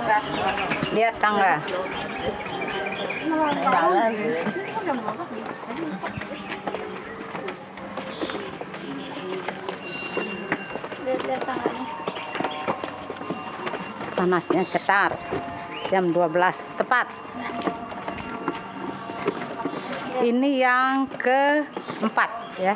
tangga. Lihat tangga. Jalan. Lihat tangganya. Panasnya cetar. Jam 12 tepat. Ini yang keempat ya.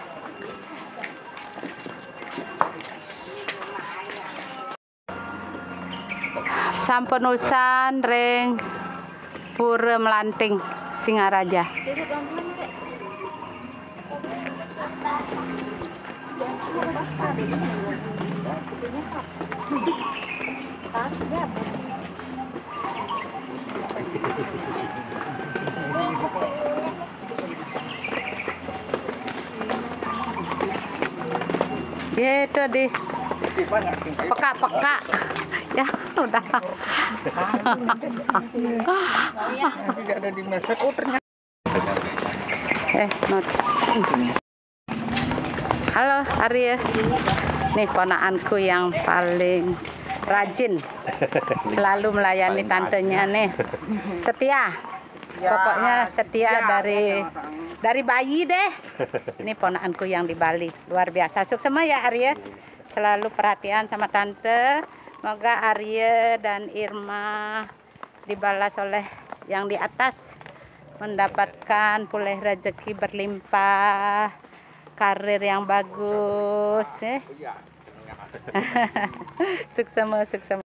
Sampenusan ring Pura Melanting Singaraja. Gitu di peka-peka ya udah. Tidak ada di masa. Oh ternyata. Not. Halo Arya. Nih ponakanku yang paling rajin, selalu melayani tantenya nih. Setia. Pokoknya setia dari bayi deh. Ini ponakanku yang di Bali, luar biasa. Sukses semua ya Arya. Selalu perhatian sama tante. Semoga Arya dan Irma dibalas oleh yang di atas, mendapatkan pulih rezeki berlimpah, karir yang bagus. Sukses semua, sukses.